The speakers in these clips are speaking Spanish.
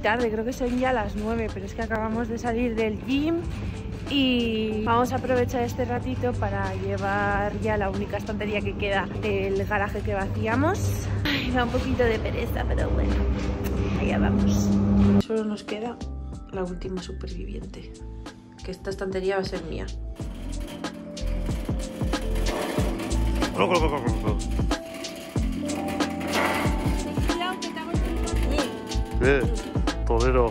tarde, creo que son ya las 9, pero es que acabamos de salir del gym y vamos a aprovechar este ratito para llevar ya la única estantería que queda del garaje que vaciamos. Ay, me da un poquito de pereza, pero bueno, allá vamos. Solo nos queda la última superviviente, que esta estantería va a ser mía. Todero.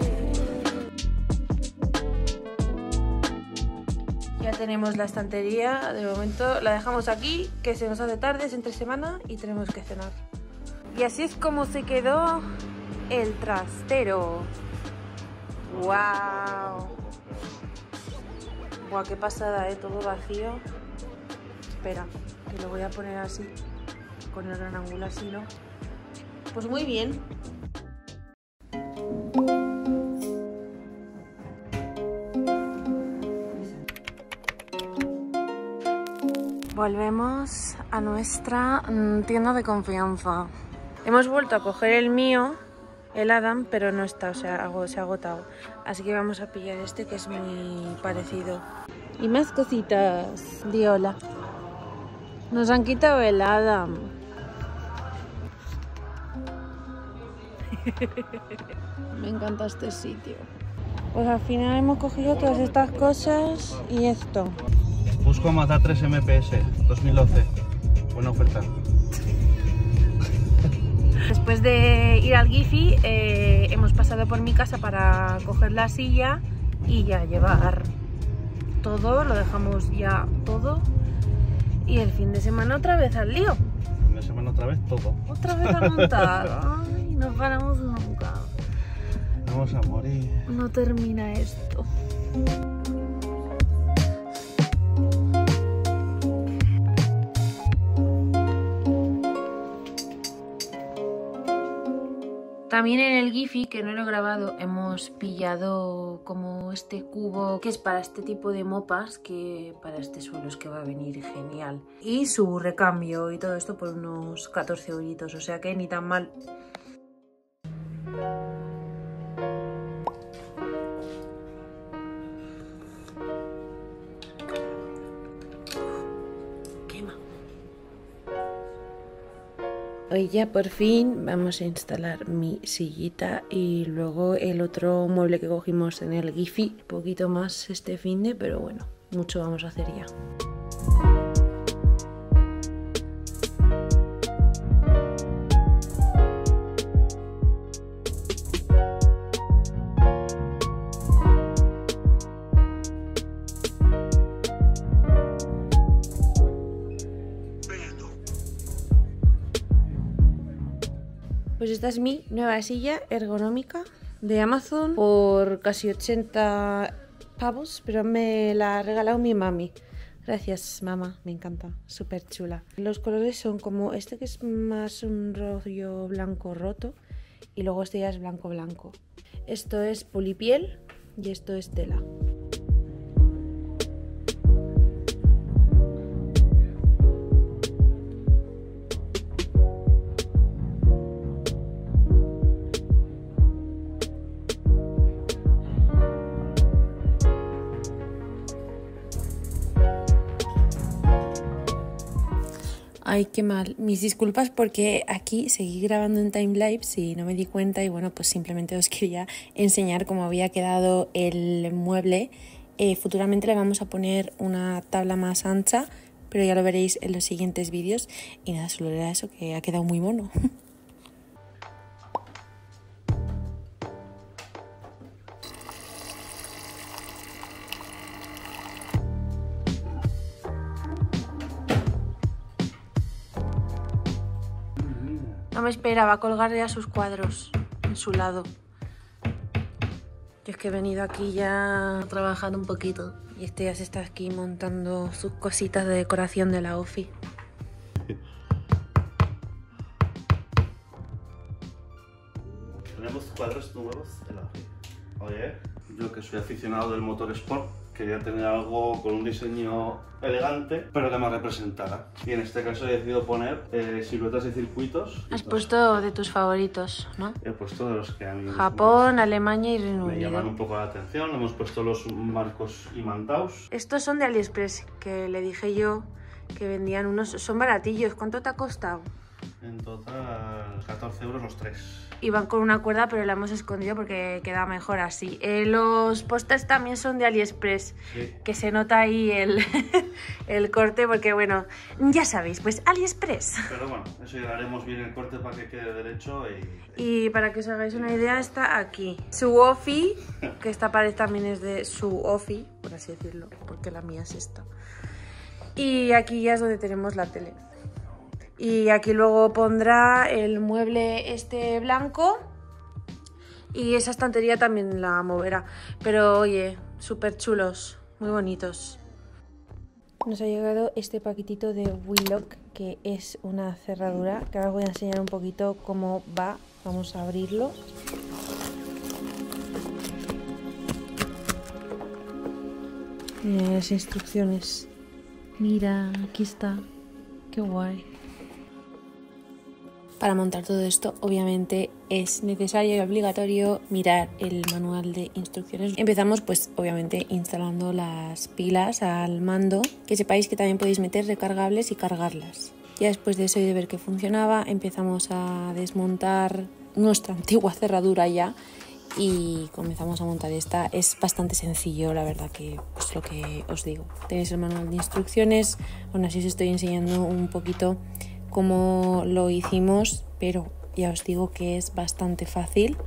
Ya tenemos la estantería, de momento la dejamos aquí, que se nos hace tarde, es entre semana y tenemos que cenar. Y así es como se quedó el trastero. ¡Wow! ¡Guau, qué pasada, todo vacío! Espera, que lo voy a poner así, con el gran ángulo así, ¿no? Pues muy bien. Volvemos a nuestra tienda de confianza. Hemos vuelto a coger el mío, el Adam, pero no está, o sea, se ha agotado. Así que vamos a pillar este, que es muy parecido. Y más cositas. Di hola. Nos han quitado el Adam. Me encanta este sitio. Pues al final hemos cogido todas estas cosas y esto. Busco Mazda 3 MPS 2012. Buena oferta. Después de ir al Giphy, hemos pasado por mi casa para coger la silla y ya llevar todo, lo dejamos ya todo. Y el fin de semana otra vez al lío. El fin de semana otra vez todo. Otra vez a montar. Ay, no paramos nunca. Vamos a morir. No termina esto. También en el Giphy, que no lo he grabado, hemos pillado como este cubo que es para este tipo de mopas, que para este suelo es que va a venir genial. Y su recambio y todo esto por unos 14 euritos, o sea que ni tan mal. Hoy ya por fin vamos a instalar mi sillita y luego el otro mueble que cogimos en el Giphy. Un poquito más este finde, pero bueno, mucho vamos a hacer ya. Pues esta es mi nueva silla ergonómica de Amazon por casi 80 pavos, pero me la ha regalado mi mami. Gracias, mamá, me encanta, súper chula. Los colores son como este, que es más un rollo blanco roto, y luego este ya es blanco blanco. Esto es polipiel y esto es tela. Ay, qué mal. Mis disculpas porque aquí seguí grabando en timelapse y no me di cuenta y bueno, pues simplemente os quería enseñar cómo había quedado el mueble. Futuramente le vamos a poner una tabla más ancha, pero ya lo veréis en los siguientes vídeos. Y nada, solo era eso, que ha quedado muy mono. No me esperaba colgar ya sus cuadros en su lado. Yo es que he venido aquí ya a trabajar un poquito y este ya se está aquí montando sus cositas de decoración de la ofi. Tenemos cuadros nuevos en la ofi. Oye, yo que soy aficionado del motor sport, quería tener algo con un diseño elegante, pero que me representara. Y en este caso he decidido poner siluetas de circuitos. Has puesto de tus favoritos, ¿no? He puesto de los que a mí Japón, Alemania y Reino me Unido. llaman un poco la atención. Hemos puesto los marcos imantados. Estos son de AliExpress, que le dije yo que vendían unos. Son baratillos. ¿Cuánto te ha costado? En total 14 euros los tres. Y van con una cuerda, pero la hemos escondido porque queda mejor así. Los pósters también son de AliExpress, Sí. que se nota ahí el corte, porque bueno, ya sabéis, pues AliExpress. Pero bueno, eso ya haremos bien el corte para que quede derecho Y para que os hagáis una idea, está aquí. Su Ofi, que esta pared también es de su Ofi, por así decirlo, porque la mía es esta. Y aquí ya es donde tenemos la tele. Y aquí luego pondrá el mueble este blanco y esa estantería también la moverá. Pero oye, súper chulos, muy bonitos. Nos ha llegado este paquetito de Wheelock, que es una cerradura, que ahora os voy a enseñar un poquito cómo va. Vamos a abrirlo. Mira las instrucciones. Mira, aquí está. Qué guay. Para montar todo esto, obviamente, es necesario y obligatorio mirar el manual de instrucciones. Empezamos, pues, obviamente, instalando las pilas al mando. Que sepáis que también podéis meter recargables y cargarlas. Ya después de eso y de ver que funcionaba, empezamos a desmontar nuestra antigua cerradura ya y comenzamos a montar esta. Es bastante sencillo, la verdad, que es lo que os digo. Tenéis el manual de instrucciones, aún así os estoy enseñando un poquito cómo lo hicimos, pero ya os digo que es bastante fácil.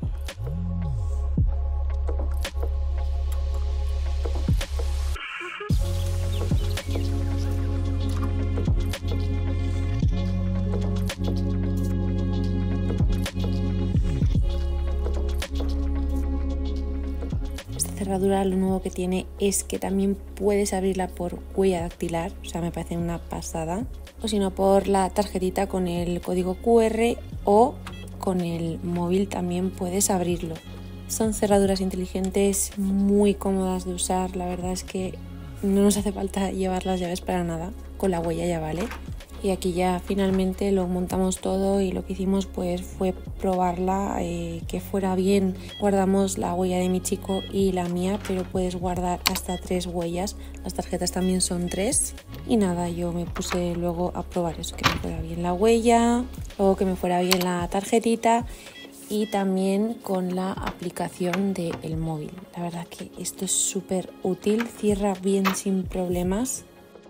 Esta cerradura lo nuevo que tiene es que también puedes abrirla por huella dactilar, o sea, me parece una pasada. O si no, por la tarjetita con el código QR o con el móvil también puedes abrirlo. Son cerraduras inteligentes muy cómodas de usar, la verdad es que no nos hace falta llevar las llaves para nada, con la huella ya vale. Y aquí ya finalmente lo montamos todo y lo que hicimos pues fue probarla, que fuera bien. Guardamos la huella de mi chico y la mía, pero puedes guardar hasta 3 huellas. Las tarjetas también son 3. Y nada, yo me puse luego a probar eso, que me fuera bien la huella, luego que me fuera bien la tarjetita y también con la aplicación del móvil. La verdad que esto es súper útil, cierra bien sin problemas.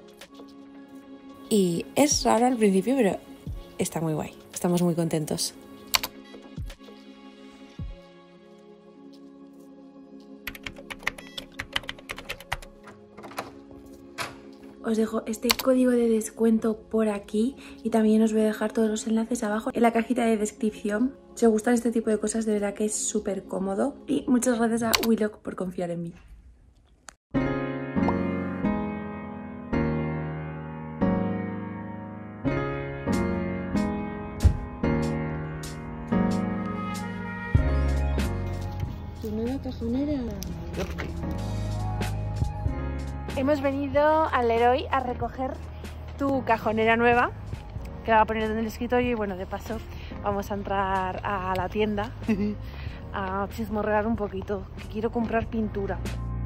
Y es raro al principio, pero está muy guay. Estamos muy contentos. Os dejo este código de descuento por aquí y también os voy a dejar todos los enlaces abajo en la cajita de descripción. Si os gustan este tipo de cosas, de verdad que es súper cómodo. Y muchas gracias a Wheelock por confiar en mí. ¿Tu nueva cajonera? Hemos venido al Leroy a recoger tu cajonera nueva, que va a poner en el escritorio y bueno, de paso vamos a entrar a la tienda a chismorrear un poquito, que quiero comprar pintura.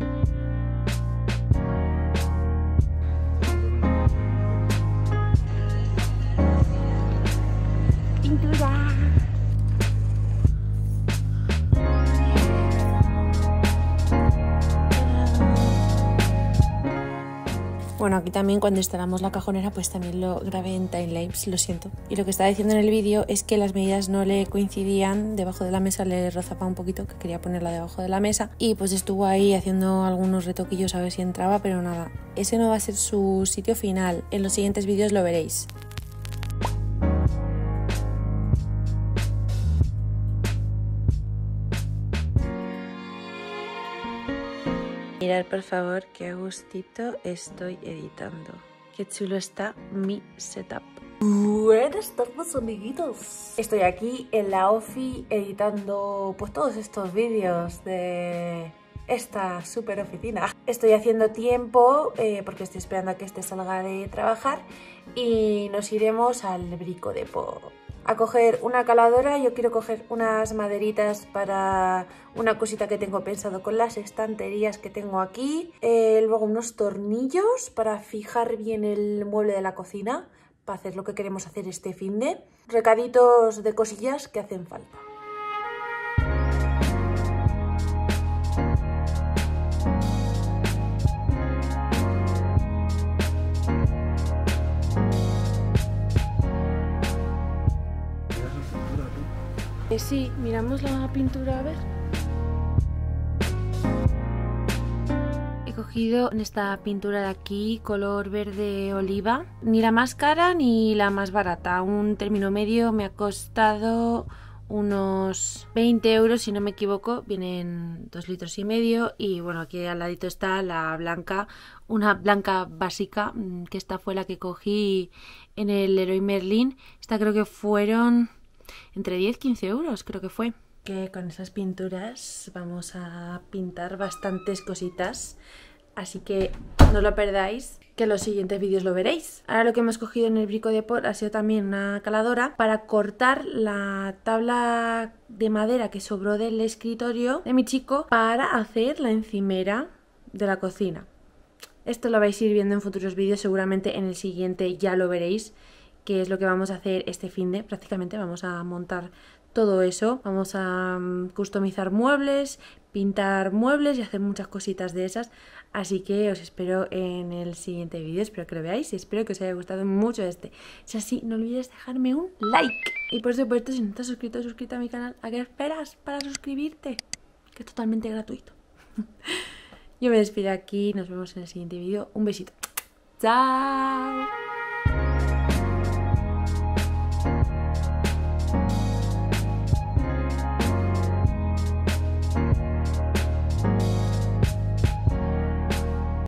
¡Pintura! Bueno, aquí también cuando instalamos la cajonera pues también lo grabé en timelapse, lo siento. Y lo que estaba diciendo en el vídeo es que las medidas no le coincidían, debajo de la mesa le rozaba un poquito, que quería ponerla debajo de la mesa. Y pues estuvo ahí haciendo algunos retoquillos a ver si entraba, pero nada. Ese no va a ser su sitio final, en los siguientes vídeos lo veréis. Mirad por favor qué a gustito estoy editando. Qué chulo está mi setup. Buenas tardes, amiguitos. Estoy aquí en la Ofi editando pues todos estos vídeos de esta super oficina. Estoy haciendo tiempo porque estoy esperando a que este salga de trabajar y nos iremos al Brico Dépôt a coger una caladora. Yo quiero coger unas maderitas para una cosita que tengo pensado con las estanterías que tengo aquí, luego unos tornillos para fijar bien el mueble de la cocina para hacer lo que queremos hacer este finde, recaditos de cosillas que hacen falta. Sí, miramos la pintura a ver. He cogido esta pintura de aquí, color verde oliva. Ni la más cara ni la más barata. Un término medio, me ha costado unos 20 euros si no me equivoco. Vienen 2,5 litros. Y bueno, aquí al ladito está la blanca. Una blanca básica, que esta fue la que cogí en el Leroy Merlin. Esta creo que fueron entre 10 y 15 euros, creo que fue. Que con esas pinturas vamos a pintar bastantes cositas, así que no lo perdáis, que en los siguientes vídeos lo veréis. Ahora lo que hemos cogido en el Brico Dépôt ha sido también una caladora para cortar la tabla de madera que sobró del escritorio de mi chico para hacer la encimera de la cocina. Esto lo vais a ir viendo en futuros vídeos, seguramente en el siguiente ya lo veréis, que es lo que vamos a hacer este finde. Prácticamente vamos a montar todo eso, vamos a customizar muebles, pintar muebles y hacer muchas cositas de esas, así que os espero en el siguiente vídeo, espero que lo veáis y espero que os haya gustado mucho este. Si es así, no olvides dejarme un like y por supuesto, si no estás suscrito o suscrita a mi canal, ¿a qué esperas para suscribirte? Que es totalmente gratuito. Yo me despido aquí, nos vemos en el siguiente vídeo, un besito, chao.